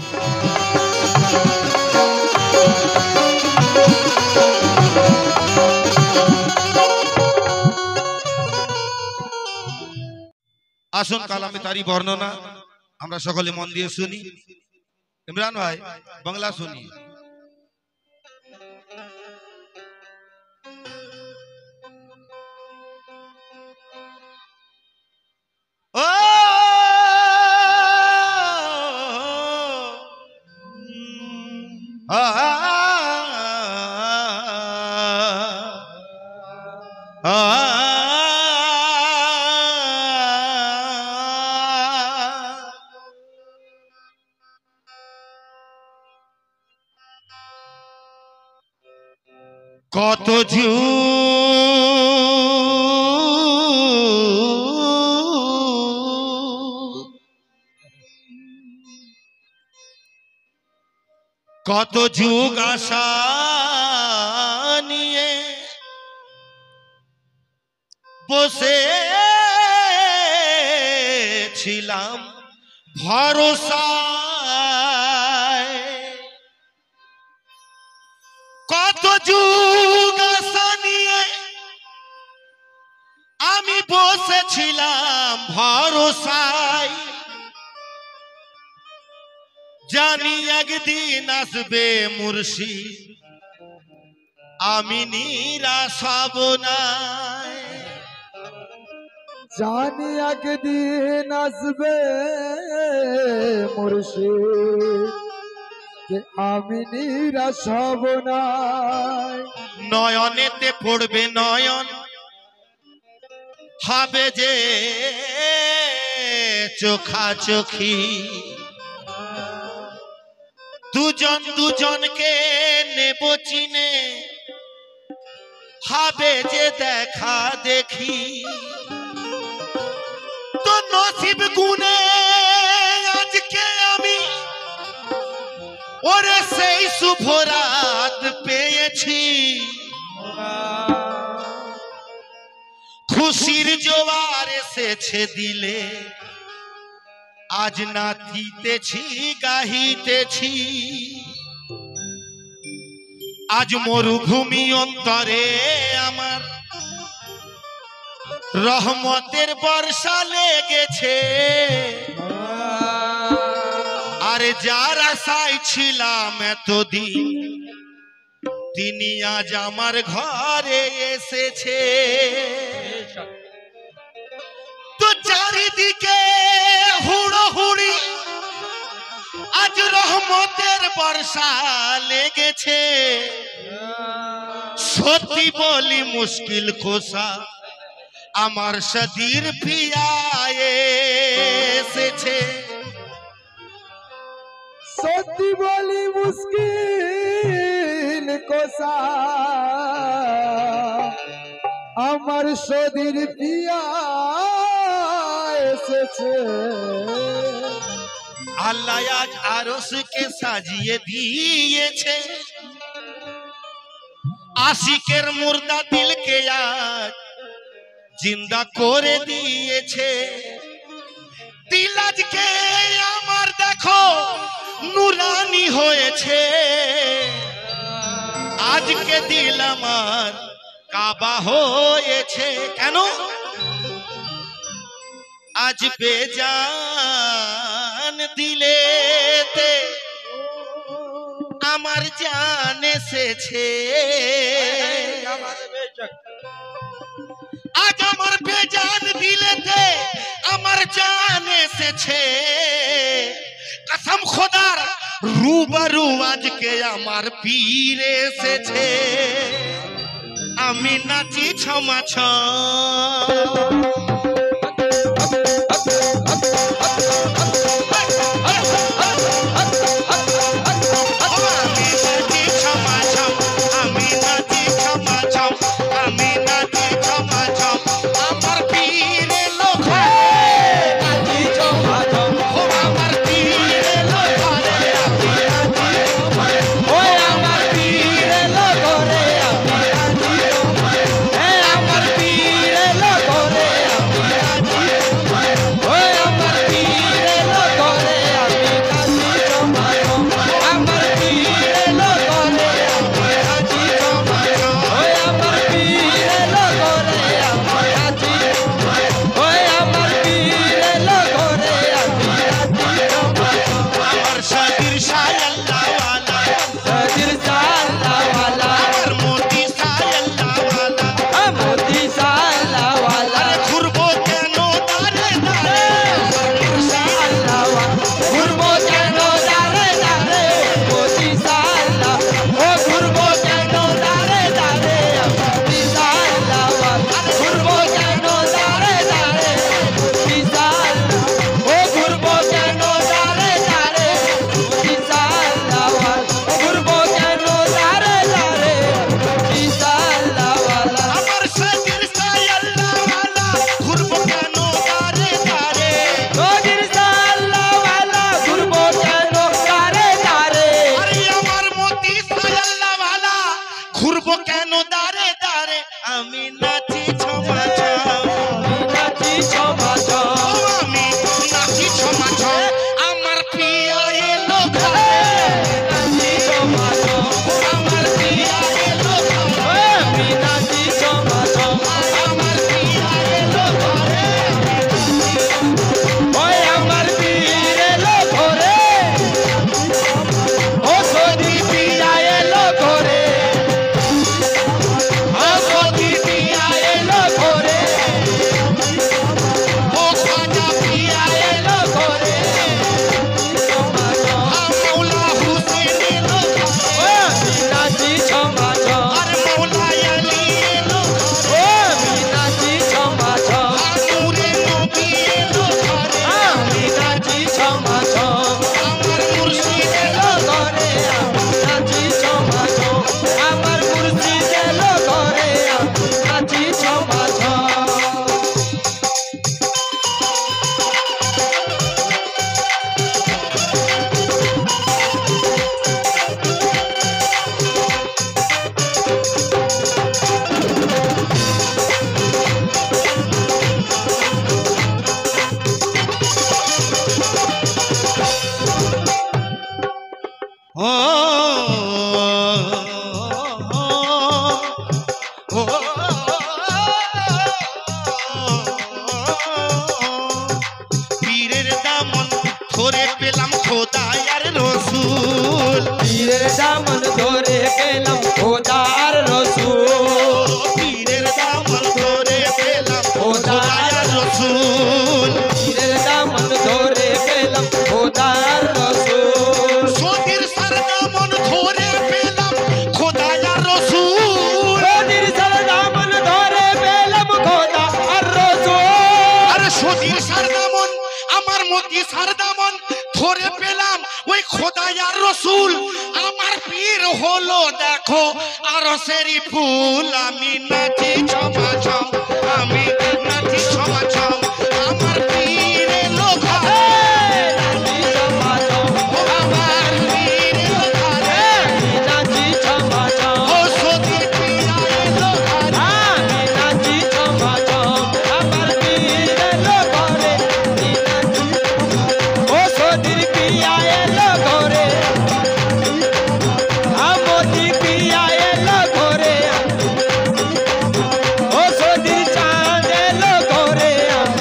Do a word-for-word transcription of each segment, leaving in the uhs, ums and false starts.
আসুন কালামে তারি বর্ণনা আমরা সকলে মন দিয়ে শুনি। ইমরান ভাই বাংলা শুনি। ও আ আ কত যুগ কত যুগ আশা নিয়ে বসে ছিলাম ভরসায়, কত যুগ আশা নিয়ে আমি বসেছিলাম ভরসায়, জানি একদিন আসবে মুর্শিদ আমি নিরাশ হব না, জানি একদিন আসবে মুর্শিদ আমি নিরাশ হব না। নয়নেতে পড়বে নয়ন হবে যে চোখাচোখি, দুজন দুজনকে নেব চিনে হবে যে দেখা দেখি, তো নসিব গুনে আজকে আমি ওরে সেই শুভ রাত পেয়েছি, খুশির জোয়ার এসেছে দিলে আজ নাচিতেছি গাহিতেছি, আজ মরুভূমি অন্তরে আমার রহমতের বর্ষা লেগেছে, আরে যার আশায় ছিলাম এতদিন তিনি আজ আমার ঘরে এসেছে, তো চারিদিকে হুড়োহুড়ি আজ রহমতের বর্ষা লেগেছে, সত্যি বলি মুশকিল কোষা আমার সদীর পিয়া এসেছে, সত্যি বলি মুশকিল কোষা আমার সদীর পিয়া এসেছে, আল্লাহ আজ আরশকে সাজিয়ে দিয়েছে, আশিকের মুর্দা দিলকে আজ জিন্দা করে দিয়েছে, দিল আজকে আমার দেখো নুরানি হয়েছে, আজকে দিল আমার কাবা হয়েছে, কেন আজ বেজান দিলেতে আমার জান এসেছে, আজ আমার বেজান দিলেতে আমার জান এসেছে, কসম খোদার রূবরু আজকে আমার পীর এসেছে, আমি নাচি ছমা ছম, কেন দাঁড়ে দাঁড়ে মোদি সাল্লাহ ও ঘুরবো কেন দাঁড়ে দাঁড়ে মোদি সাল্লাহ ঘুরবো কেন দাঁড়ে দাঁড়ে মোদি সাল্লাহ ও ঘুরবো কেন দাঁড়ে দাঁড়ে মোদি সাল্লাহ ঘুরবো কেন দাঁড়ে দাঁড়ে মোদি সাল্লাহ আমার সাথীর সাল্লাহ ওয়ালা ঘুরবো কেন দাঁড়ে দাঁড়ে মোদির সাল্লাহ ওয়ালা ঘুরবো কেন দাঁড়ে দাঁড়ে আরে আমার মতি সাল্লাহ ওয়ালা ঘুরবো কেন দাঁড়ে দাঁড়ে আমি নাচি ছমা ছম নাচি ছমা ছম আমি নাচি ছমা ছম আমার পিয়া এলো ঘরে নাচি ছমা ছম আমার পিয়া এলো ঘরে আমি নাচি ছমা ছম আমার পিয়া এলো ঘরে ওই আমার পীর এলো ঘরে ও সদি পিয়া এলো ঘরে ও সদি পিয়া এলো ঘরে ও খাজা পিয়া এলো ঘরে মৌলা হুসেন এলো ঘরে ও আমি নাচি ছমা ছম আর মৌলা আলী এলো ঘরে ও আমি নাচি ছমা ছম আর নূরে নবী এলো ঘরে আমি নাচি ছমা ছম আমার মুর্শিদ এলো এলো ঘরে আমি নাচি ছমা ছম আমার মুর্শিদ এলো ঘরে আমি নাচি ছমা ছম ও ও পীরের দামন ধরে পেলাম খোদায় আর রসুল পীরের দামন ধরে পেলাম খোদার রসুল পীরের দামন ধরে পেলাম খোদায় আর রসুল পীরের দামন ধরে পেলাম খোদার রসুল সতীর সার দামন ধরে পেলাম খোদায় আর রসুল নদীর সার দামন ধরে পেলাম খোদা আর রসুল আরে সতীর সার দামন আমার মতি সার দামন ধরে পেলাম ওই খোদায় আর রসুল আমার পীর হলো দেখো আরশেরি ফুল আমি নাচি ছমা ছম আমি নাচি ছমা ছম আমার পীর এলো ঘরে নাচি ছমা ছম আমার পীর এলো ঘরে আমি নাচি ছমা ছম ও সতীর পিয়া এলো ঘরে আমি নাচি ছমা ছম আমার পীর এলো ঘরে আমি নাচি ও সদির পিয়া এলো ঘরে আমতি পিয়া এলো ঘরে ও সদির চাঁদ এলো ঘরে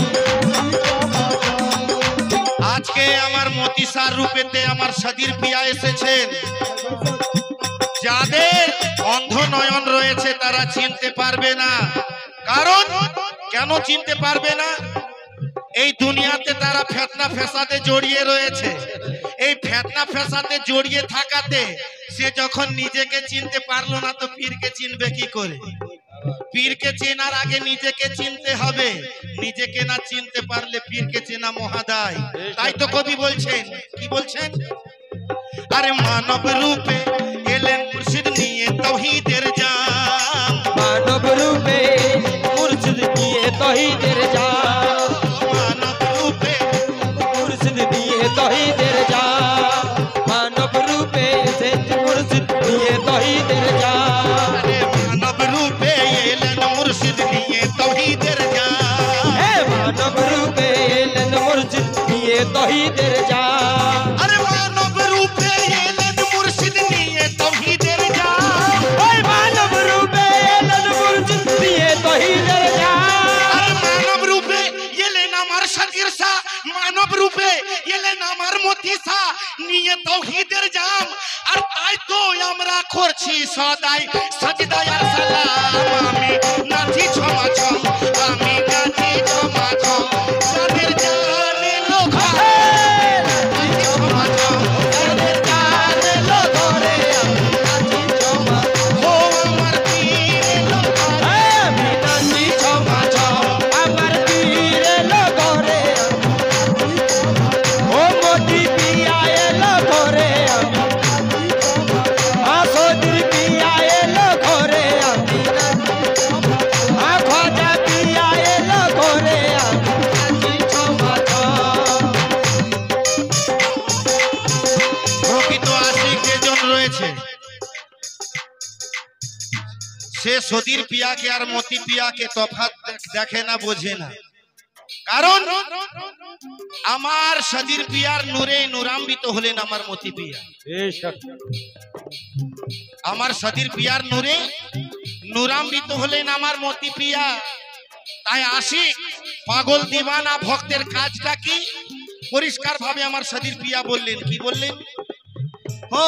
আজকে আমার মতিসার রূপেতে আমার সাদির পিয়া এসেছেন যাদের অন্ধ নয়ন রয়েছে তারা চিনতে পারবে না কারণ কেন চিনতে পারবে না এই দুনিয়াতে তারা ফেতনা ফেসাদে জড়িয়ে রয়েছে এই ফেতনা ফেসাদে জড়িয়ে থাকাতে সে যখন নিজেকে চিনতে পারলো না তো পীরকে চিনবে কি করে পীরকে চেনার আগে নিজেকে চিনতে হবে নিজেকে না চিনতে পারলে পীরকে চেনা মহাদায় তাই তো কবি বলছেন কি বলছেন আরে মানব রূপে এলেন মুর্শিদ নিয়ে তাওহীদের জাম মানব রূপে মুর্শিদ দিয়ে তহিদের যা মানব রূপে মুর্শিদ দিয়ে তহিদের যা মানব রূপে এসে মুর্শিদ দিয়ে তহিদের যা আরে মানব রূপে এলেন মুর্শিদ নিয়ে তাওহীদের জাম হে মানব রূপে এলেন মুর্শিদ দিয়ে তহিদের যা আরে মানব রূপে এলেন মুর্শিদ নিয়ে তাওহীদের জাম ওই মানব রূপে এলেন মুর্শিদ দিয়ে তহিদের যা আরে মানব রূপে এলেন আমার সাজির সা মানব রূপে এলেন আমার মতিসা নিয়ে তাওহীদের জাম আর তাই তো আমরা করছি সদাই সাজদায় আর সালাম আমি নাচি ছমা ছম আমি নাচি ছমা ছম যাদের জানে লোক নাচি ছমা ছম সে সদীর পিয়াকে আর মতি পিয়াকে তফাৎ দেখে না, বোঝে না। কারণ আমার সদীর পিয়ার নূরে নূরান্বিত হলেন আমার মতি পিয়া, আমার সদীর পিয়ার নূরে নূরান্বিত হলেন আমার মতি পিয়া। তাই আশিক পাগল দিওয়ানা ভক্তের কাজটা কি পরিষ্কার ভাবে আমার সদীর পিয়া বললেন। কি বললেন? ও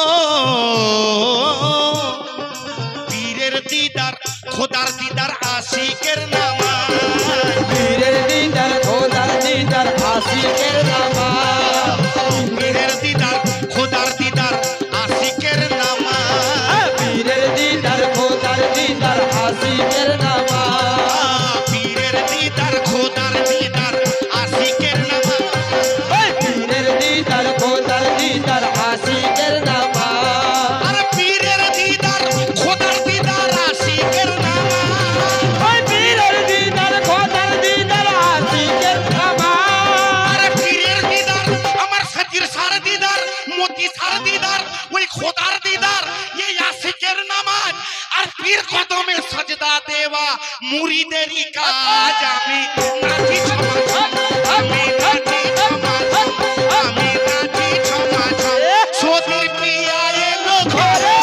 পীরের দিদার খোদার দিদার আশিকের নামাজ, পীরের দিদার খোদার দিদার আশিকের নামাজ, পীরের দিদার খোদার দিদার আশিকের নামাজ, পীরের দিদার খোদার দিদার আশিকের নামাজ, পীরের দিদার খোদার দিদার আশিকের নামাজ, পীরের দিদার খোদার দিদার আশিকের নামাজ, আর পীরের দিদার খোদার দিদার আশিকের নামাজ, পীরের দিদার খোদার দিদার আশিকের নামাজ, আর পীরের দিদার আমার সদীর সার দিদার মতি সার দিদার ওই খোদার দিদার এই আশিকের নামাজ। আর পীর কদমে সাজদা দেওয়া মুরিদেরই কাজ। আমি নাচি ছমা ছম, আমি নাচি ছমা ছম, আমি নাচি ছমা ছম, সদীর পিয়া এলো ঘরে,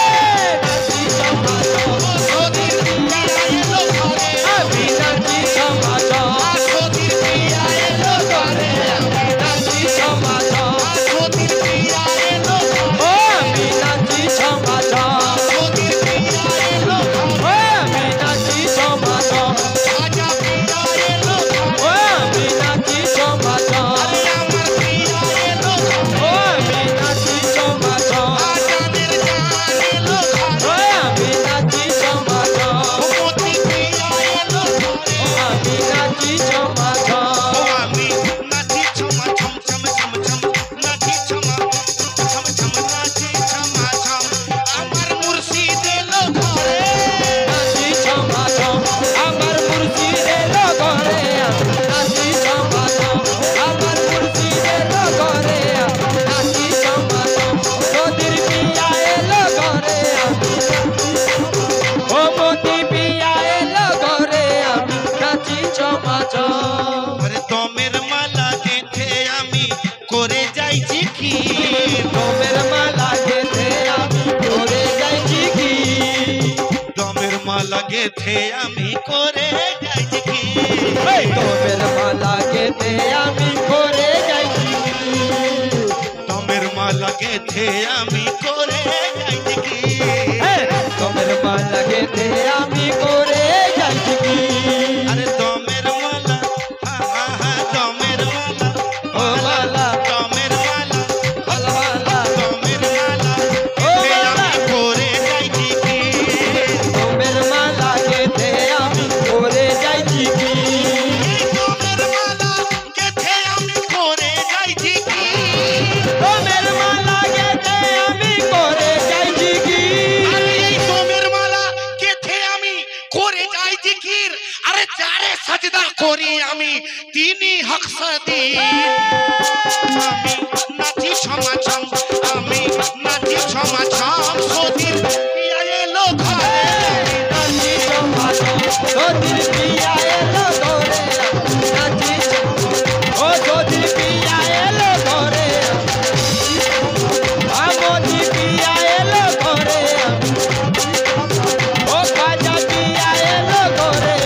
সদীর পিয়া এলো ঘরে, আমি নাচি সমাজ, আর সদীর পিয়া এলো ঘরে, আমি নাচি সমাজ, আর সদীর পিয়া এলো ও ঘরে, আমি নাচি সমাজ, সদীর পিয়া এলো ঘরে, ও আমি নাচি সমাজ, খাজা পিয়া এলো ঘরে, ও আমি নাচি সমাজ, আরে আমার পিয়া এলো ঘরে, ও আমি নাচি সমাজ, আজানের গান এলো ও ঘরে, আমি নাচি সমাজ, মতি পিয়া এলো ঘরে, ও আমি নাচি সমাজ, ও আমি নাচি ছমা ছম ছম ছম ছম, নাচি ছমা ছম ছম নাচি ছমা ছম, আমার মুর্শিদ এলো ঘরে, নাচি সমাজ, আমার মুর্শিদ এলো ঘরে, নাচি সমাজ, আমার মুর্শিদ এলো ঘরে, নাচি সমাজ, সদীর পিয়া এলো ঘরে, ও মতি পিয়া এলো ঘরে, আমি নাচি সমাজ, আরে দমের মালা গেঁথে আমি করে যাইছি কি, তোমের মালা গেথে আমি করে যাইছি কি, দমের মালা গেঁথে আমি করে যাইছি কি, তোমের মালা গেথে আমি করে যাইছি কি, দমের মালা গেঁথে আমি করে যাইছি কি, তোমের মালা গেথে আমি করে যাইছি কি, আরে দমের মালা হা হা হা দমের মালা, ও মালা দমের মালা, মালা মালা, দমের মালা ও গেঁথে মালা। আমি করে যাইছি কি, তোমের মালা গেথে আমি করে যাইছি কি, এই দমের মালা গেঁথে আমি করে যাইছি কি, তোমের মালা গেথে আমি করে যাইছি কি, আরে এই দমের মালা গেঁথে আমি করে যাই জিকির, আরে যারে সাজদা করি আমি তিনি হক সাদি, আমি নাচি ছমা ছম, আমি নাচি ছমা ছম, সদীর পিয়া এলো ঘরে, নাচি সমাজ, সদীর পিয়া এলো ঘরে, নাচি ও সদীর পিয়া এলো ঘরে, আমতি পিয়া এলো ঘরে, ও খাজা পিয়া এলো ঘরে,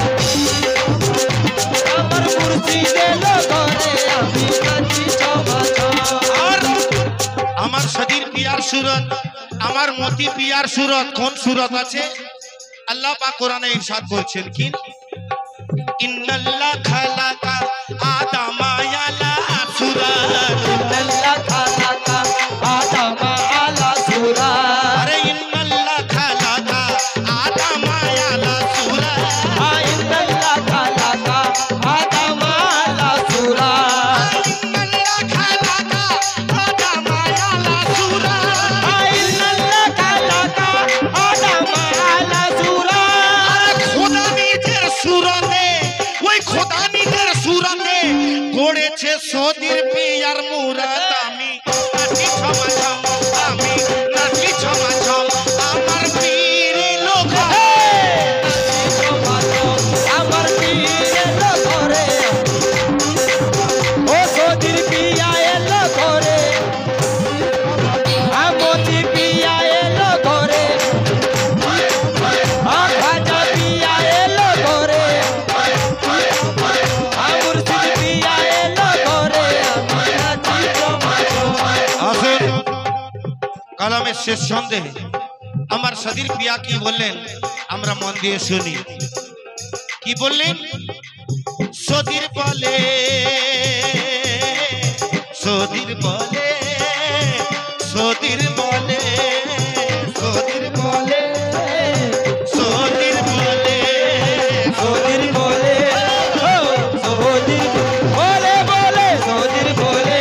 আমার মুর্শিদ এলো ঘরে, আমি নাচি সমাজ, আর আমার সদীর পিয়ার সুরত, আমার মতি পিয়ার সুরত কোন সুরত আছে? আল্লাহ পাক কোরআনে ইরশাদ করছেন কি, ইন্নাল্লাহ খালাকা আদামা আলা সুরাত, আল্লাহ খালাকা আদম আলা সুরাত, আরে ইন্নাল্লাহ খালাকা আদামা আলা সুরাত, আল্লাহ খালাকা আদম আলা সুরাত, ইন্নাল্লাহ খালাকা আদামা আলা সুরাত, আল্লাহ খালাকা আদম আলা সুরাত, আরে খোদা নিজের সুরতে, ওই খোদা নিজের সুরতে গড়েছে সদীর পিয়ার মুরাদ। আমি নাচি ছমা ছম, আমি নাচি ছমা ছম, আমার পীর এলো ঘরে, কালামের শেষ সন্দেহে আমার সদীর পিয়া কি বললেন আমরা মন দিয়ে শুনি। কি বললেন? সদীর বলে সদীর বলে সদীর বলে সদীর বলে সদীর বলে সদীর বলে ও সদীর বলে বলে সদীর বলে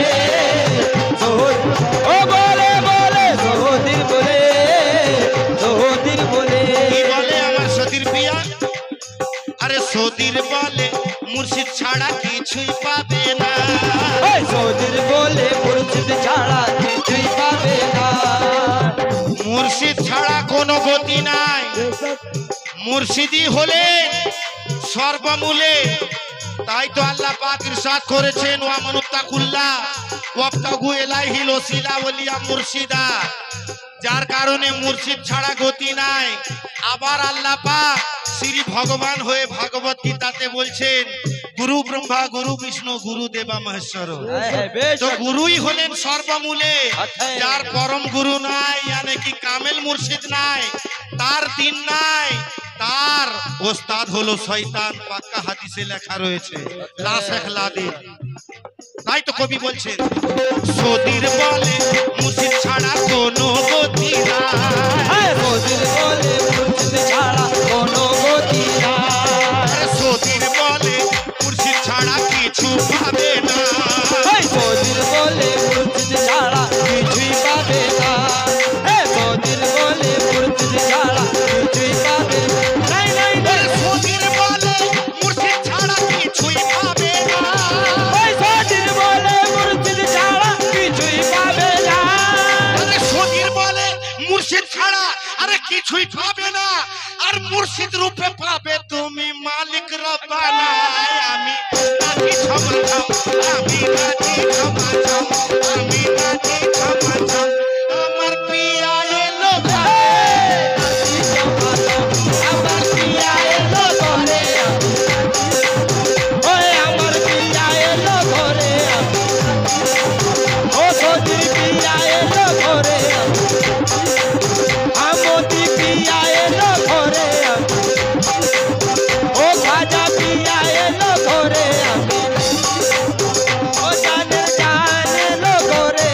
ও বলে বলে সদীর বলে সদীর বলে কি বলে আমার সদীর পিয়া? আরে সদীর বলে মুর্শিদ ছাড়া কিছুই পাবে না। সদীর বলে মুর্শিদ ছাড়া কিছুই পাবে না। মুর্শিদ ছাড়া কোনো গতি নাই। মুর্শিদি হলে সর্বমূলে। তাই তো আল্লাহ পাক ইরশাদ করেছেন ওয়া মানুত্তাকুল্লাহ ওয়াবতাগু ইলাইহিল ওসিলা ওয়ালিয়া মুর্শিদা। যার কারণে মুর্শিদ ছাড়া গতি নাই। আবার আল্লাহ পাক শ্রী ভগবান হয়ে ভাগবত গীতাতে বলছেন গুরু ব্রহ্মা গুরু বিষ্ণু গুরু দেবা মহেশ্বর। তো গুরুই হলেন সর্বমূলে। যার পরম গুরু নাই মানে কি কামেল মুর্শিদ নাই, তার দিন নাই, তার ওস্তাদ হলো শয়তান। পাক্কা হাদিসে লেখা রয়েছে লা শেখ লাদিন। তাই তো কবি বলছেন সদীর বলে মুর্শিদ ছাড়া কোনো গতি নাই। সদীর বলে মুর্শিদ ছাড়া কোনো গতি নাই। সদীর বলে মুর্শিদ ছাড়া কিছু পাবে না। সদীর বলে মুর্শিদ ছাড়া কিছুই পাবে না। সদীর বলে মুর্শিদ ছাড়া কিছুই পাবে নাই নাই নাই। সদীর বলে মুর্শিদ ছাড়া কিছুই পাবে না। সদীর বলে মুর্শিদ ছাড়া কিছুই পাবে না। সদীর বলে মুর্শিদ ছাড়া আরে কিছুই পাবে না। আর মুর্শিদ রূপে পাবে তুমি মালিক রব্বানা। আমি নাচি ছমা ছম আমি নাচি ছমা ছম আমি নাচি ছমা ছম আমার পিয়া এলো আমার পিয়া এলো ঘরে। ওই আমার পিয়া এলো ঘরে। ও সদীর পিয়া এলো ঘরে। আমতি পিয়া এলো ঘরে। ও খাজা পিয়া এলো ঘরে। ও জানের জান এলো ঘরে।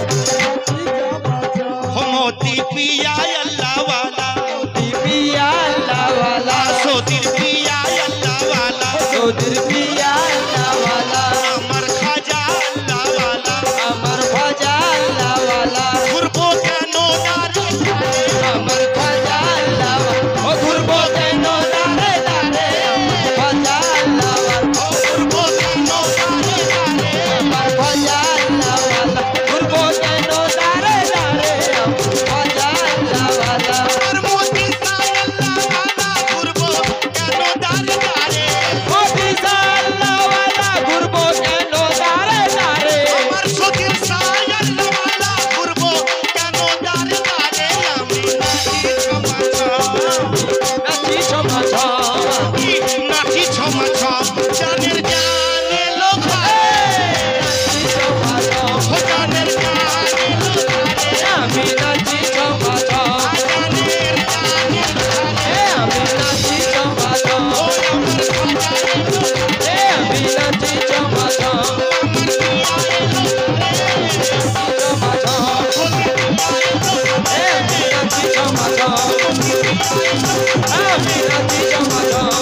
মোতি পিয়া আল্লাহ ওয়ালা পিয়া আল্লাহ ওয়ালা। সদীর পিয়া আল্লাহ ওয়ালা সদীর পিয়া আল্লাহ ওয়ালা। আমার খাজা আল্লাহ ওয়ালা আমার খাজা আল্লাহ ওয়ালা। ঘুরবো কেন দাঁড়ে আমার খাজা আল্লাহ ওয়ালা। ও ঘুরবো কেন দাঁড়ে দাঁড়ে। আমার খাজা আল্লাহ ওয়ালা। ঘুরবো কেন দাঁড়ে দাঁড়ে আমার খাজা আল্লাহ ওয়ালা। ঘুরবো কেন দাঁড়ে দাঁড়ে। আমার খাজা আল্লাহ ওয়ালা। আমার মোতি আল্লাহ ওয়ালা ঘুরবো কেন দাঁড়ে দাঁড়ে ও দিশা আল্লাহ ওয়ালা। ঘুরবো কেন দাঁড়ে দাঁড়ে। আমার সদীর সাই আল্লাহ ওয়ালা ঘুরবো কেন দাঁড়ে দাঁড়ে আমি নাচি ছমা ছম নাচি ছমা ছম। নাচি ছমা ছম জানের জান এলো ঘরে নাচি ছমা ছম। ও জানের জান এলো ঘরে আমি নাচি ছমা ছম। জানের জান এলো ঘরে আমি নাচি ছমা ছম। ও আমার খাজা এলো ঘরে আমি নাচি ছমা ছম। আমার পিয়া এলো ঘরে ছমা ছম। সদীর পিয়া এলো ঘরে আমি নাচি ছমা ছম। আমি নাচি ছমা ছম।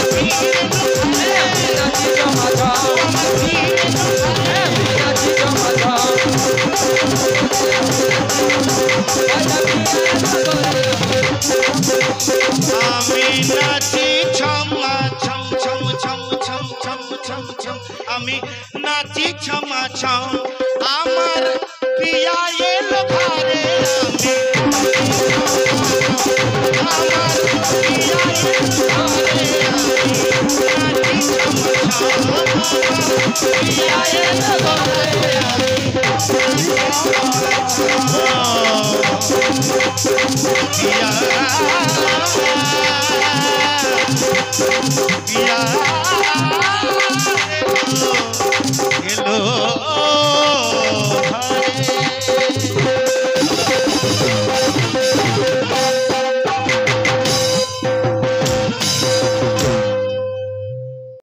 আমি নাচি ছমা ছম। আমি নাচি ছমা ছম। আমি নাচি ছমা ছম ছম ছম ছম ছম ছম ছম আমি নাচি ছমা ছম আমার পিয়া এলো ঘরে আমি আমার পিয়া এলো ঘরে আমি নাচি ছমা ছম আমার পিয়া এলো ঘরে পিয়া